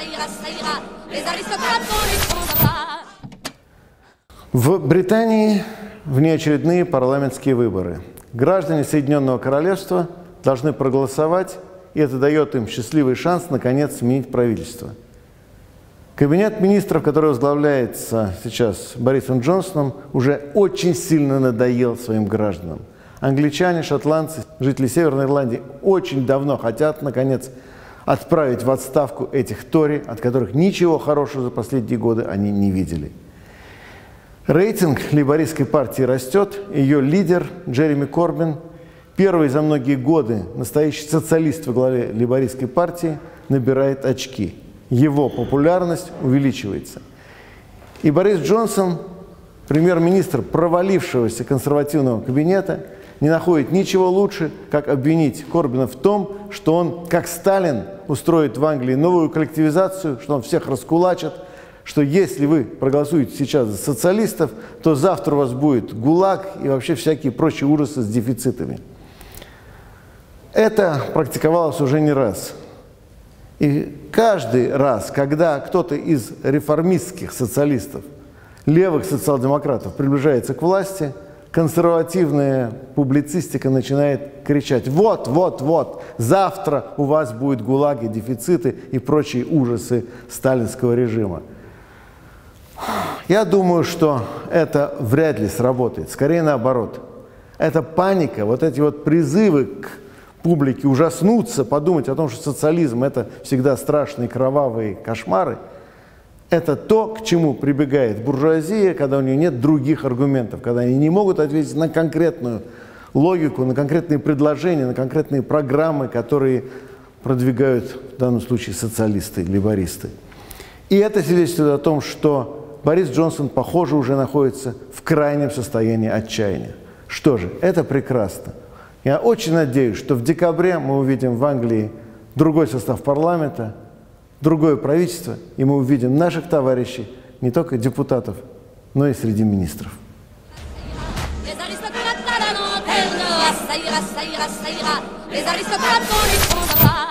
В Британии внеочередные парламентские выборы. Граждане Соединенного Королевства должны проголосовать, и это дает им счастливый шанс наконец сменить правительство. Кабинет министров, который возглавляется сейчас Борисом Джонсоном, уже очень сильно надоел своим гражданам. Англичане, шотландцы, жители Северной Ирландии очень давно хотят, наконец, отправить в отставку этих Тори, от которых ничего хорошего за последние годы они не видели. Рейтинг лейбористской партии растет. Ее лидер Джереми Корбин, первый за многие годы настоящий социалист во главе лейбористской партии, набирает очки. Его популярность увеличивается. И Борис Джонсон, премьер-министр провалившегося консервативного кабинета, не находит ничего лучше, как обвинить Корбина в том, что он, как Сталин, устроит в Англии новую коллективизацию, что он всех раскулачит, что если вы проголосуете сейчас за социалистов, то завтра у вас будет ГУЛАГ и вообще всякие прочие ужасы с дефицитами. Это практиковалось уже не раз. И каждый раз, когда кто-то из реформистских социалистов, левых социал-демократов приближается к власти, консервативная публицистика начинает кричать: вот, вот, вот, завтра у вас будет ГУЛАГи, дефициты и прочие ужасы сталинского режима. Я думаю, что это вряд ли сработает, скорее наоборот. Эта паника, вот эти вот призывы к публике ужаснуться, подумать о том, что социализм – это всегда страшные кровавые кошмары, это то, к чему прибегает буржуазия, когда у нее нет других аргументов, когда они не могут ответить на конкретную логику, на конкретные предложения, на конкретные программы, которые продвигают в данном случае социалисты, лейбористы. И это свидетельствует о том, что Борис Джонсон, похоже, уже находится в крайнем состоянии отчаяния. Что же, это прекрасно. Я очень надеюсь, что в декабре мы увидим в Англии другой состав парламента, другое правительство, и мы увидим наших товарищей, не только депутатов, но и среди министров. Les aristocrates, on les prendra.